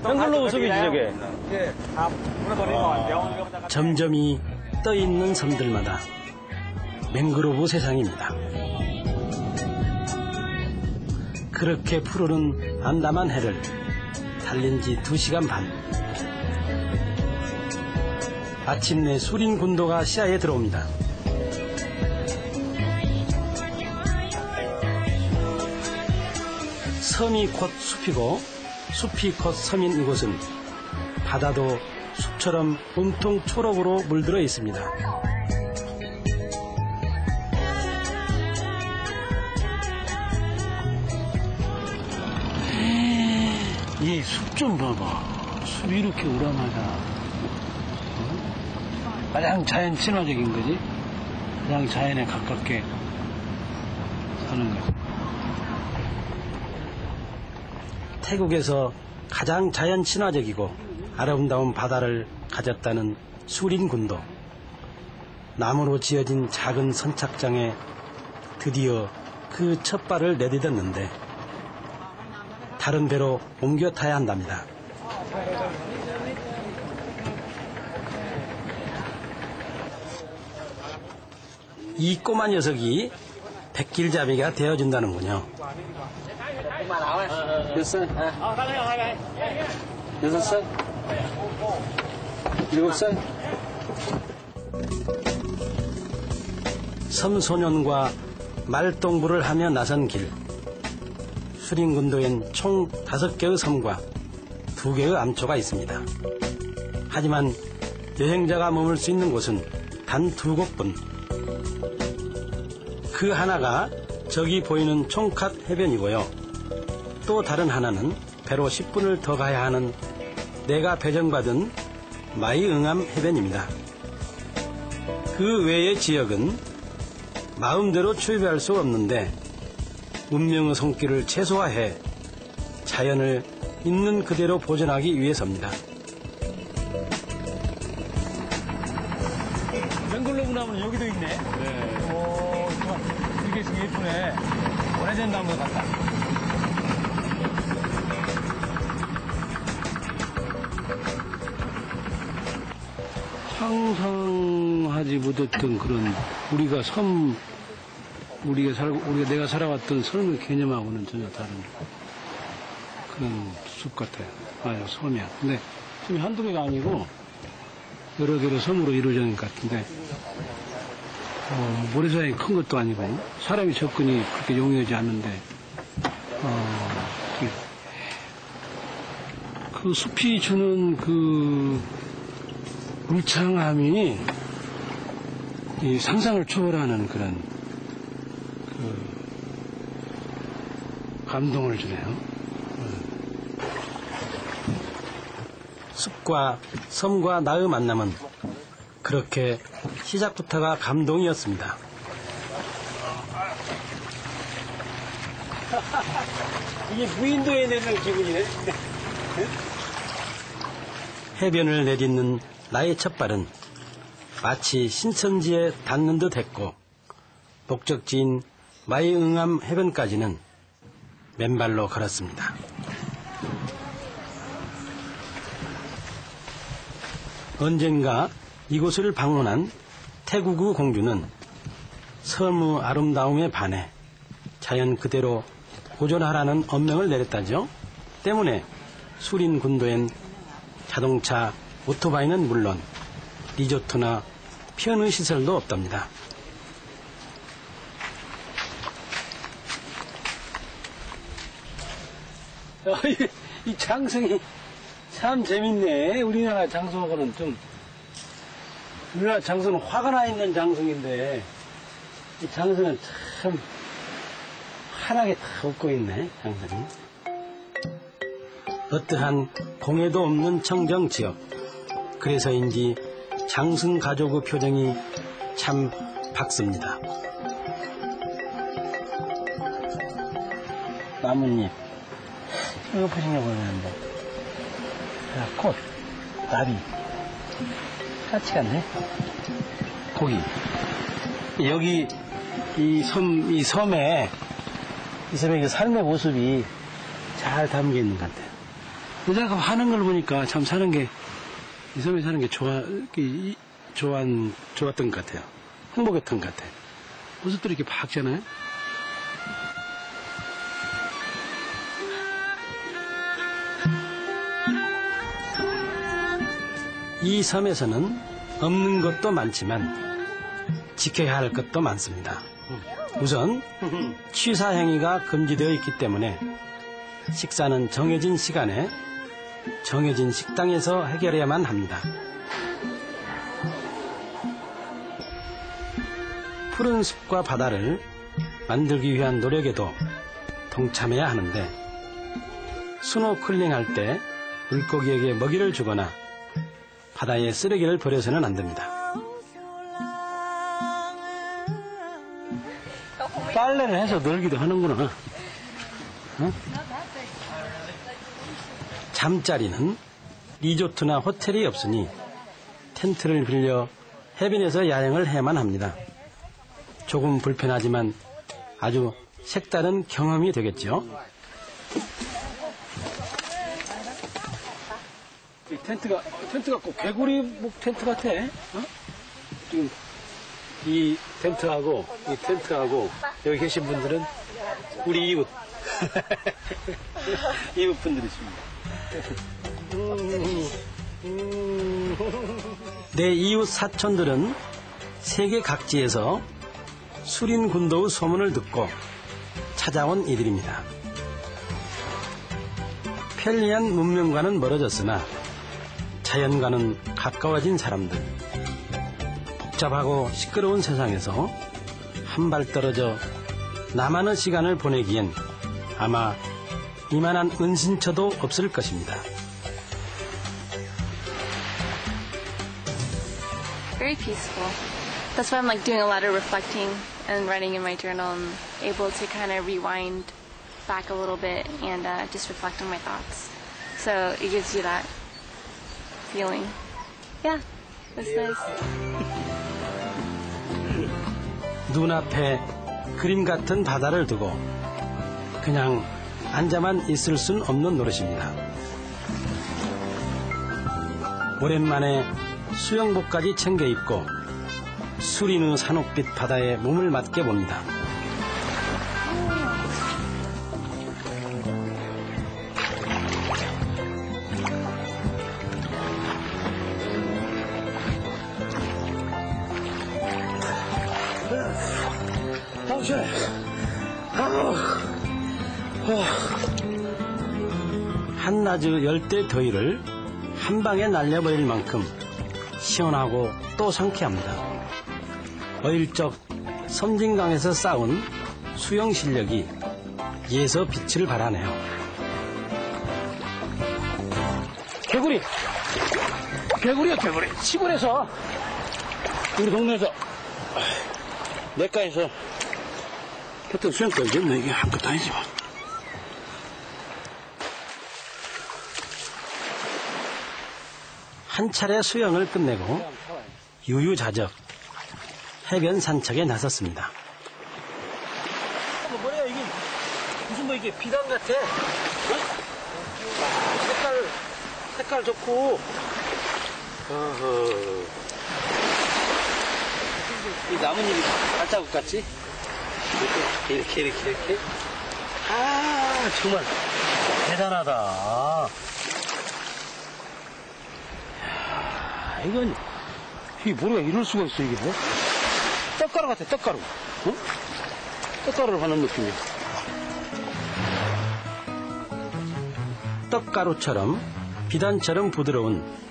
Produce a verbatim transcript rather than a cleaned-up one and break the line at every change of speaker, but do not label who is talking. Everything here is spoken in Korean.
한글로 우습이지 저게.
점점이 떠있는 섬들마다 맹그로브 세상입니다. 그렇게 푸르른 안다만 해를 달린 지 두 시간 반. 마침내 수린 군도가 시야에 들어옵니다. 섬이 곧 숲이고 숲이 곧 섬인 이곳은 바다도 숲처럼 온통 초록으로 물들어 있습니다. 이 숲 좀 봐봐. 숲이 이렇게 우람하다. 어? 가장 자연 친화적인 거지. 가장 자연에 가깝게 사는 거지. 태국에서 가장 자연 친화적이고 아름다운 바다를 가졌다는 수린군도. 나무로 지어진 작은 선착장에 드디어 그 첫 발을 내딛었는데 다른 배로 옮겨 타야 한답니다. 이 꼬마 녀석이 백길잡이가 되어준다는군요.
몇 살? 여섯 살? 일곱 살?
섬소년과 말동부를 하며 나선 길. 수린군도엔 총 다섯 개의 섬과 두 개의 암초가 있습니다. 하지만 여행자가 머물 수 있는 곳은 단 두 곳뿐. 그 하나가 저기 보이는 총캇 해변이고요. 또 다른 하나는 배로 십 분을 더 가야 하는 내가 배정받은 마이응암 해변입니다. 그 외의 지역은 마음대로 출입할 수 없는데 운명의 손길을 최소화해 자연을 있는 그대로 보존하기 위해서입니다.
맹글로브 나무는 여기도 있네. 네. 오, 정말 이게 지금 예쁘네. 오래된 나무 같다.
상상하지 못했던 그런 우리가 섬 우리가 살 우리가 내가 살아왔던 섬의 개념하고는 전혀 다른 그런 숲 같아요. 맞아요, 섬이야. 근데 섬이 한두 개가 아니고 여러 개로 섬으로 이루어진 것 같은데 어, 모래사장이 큰 것도 아니고 사람이 접근이 그렇게 용이하지 않는데 어, 그 숲이 주는 그 울창함이 이 상상을 초월하는 그런 그 감동을 주네요. 숲과 섬과 나의 만남은 그렇게 시작부터가 감동이었습니다.
이게 무인도에 내는 기분이네.
해변을 내딛는 나의 첫 발은 마치 신천지에 닿는 듯 했고 목적지인 마이응암 해변까지는 맨발로 걸었습니다. 언젠가 이곳을 방문한 태국의 공주는 섬의 아름다움에 반해 자연 그대로 보존하라는 엄명을 내렸다죠. 때문에 수린 군도엔 자동차, 오토바이는 물론 리조트나 편의 시설도 없답니다. 이 장성이 참 재밌네. 우리나라 장성하고는 좀 우리나라 장성은 화가 나 있는 장성인데 이 장성은 참 환하게 다 웃고 있네. 장성이 어떠한 공해도 없는 청정 지역. 그래서인지 장승 가족의 표정이 참 밝습니다. 나뭇잎 이거 보시면 보이는데 꽃, 나비 같이 갔네. 고기. 여기 이 섬, 이 섬에 이 섬의 그 삶의 모습이 잘 담겨 있는 것 같아요. 여자가 하는 걸 보니까 참 사는 게, 이 섬에 사는 게 좋아, 이, 좋아, 좋았던 것 같아요. 행복했던 것 같아요. 모습들이 이렇게 밝잖아요. 이 섬에서는 없는 것도 많지만 지켜야 할 것도 많습니다. 우선 취사 행위가 금지되어 있기 때문에 식사는 정해진 시간에 정해진 식당에서 해결해야만 합니다. 푸른 숲과 바다를 만들기 위한 노력에도 동참해야 하는데 스노클링 할 때 물고기에게 먹이를 주거나 바다에 쓰레기를 버려서는 안 됩니다. 빨래를 해서 놀기도 하는구나. 어? 잠자리는 리조트나 호텔이 없으니 텐트를 빌려 해변에서 야영을 해야만 합니다. 조금 불편하지만 아주 색다른 경험이 되겠죠. 이 텐트가 텐트가 꼭 개구리 목 텐트 같아. 어? 지금 이 텐트하고 이 텐트하고 여기 계신 분들은 우리 이웃 이웃 분들이십니다. 내 이웃 사촌들은 세계 각지에서 수린군도의 소문을 듣고 찾아온 이들입니다. 편리한 문명과는 멀어졌으나 자연과는 가까워진 사람들. 복잡하고 시끄러운 세상에서 한 발 떨어져 나만의 시간을 보내기엔 아마 이만한 은신처도 없을 것입니다.
Very peaceful. That's why I'm like doing a lot of reflecting and writing in my journal. I'm able to kind of rewind back a little bit and uh, just reflect on my thoughts. So it gives you that feeling. Yeah, it's nice.
눈앞에 그림 같은 바다를 두고 그냥 앉아만 있을 순 없는 노릇입니다. 오랜만에 수영복까지 챙겨 입고 수리는 산옥빛 바다에 몸을 맡겨 봅니다. 한낮의 열대 더위를 한 방에 날려버릴 만큼 시원하고 또 상쾌합니다. 어릴 적 섬진강에서 쌓은 수영 실력이 이에서 빛을 발하네요. 개구리! 개구리야 개구리! 시골에서 우리 동네에서 내과에서 했던 수영까지 됐네. 이게 아무것도 아니지 뭐. 한 차례 수영을 끝내고 유유자적 해변 산책에 나섰습니다. 뭐 뭐야 이게 무슨 뭐 이게 비단 같아? 어? 색깔 색깔 좋고. 어허. 이 나뭇잎이 발자국 같지? 이렇게 이렇게 이렇게 이렇게. 아 정말 대단하다. 이건, 이게 모래가 이럴 수가 있어, 이게. 떡가루 같아, 떡가루. 어? 떡가루를 하는 느낌이야. 떡가루처럼, 비단처럼 부드러운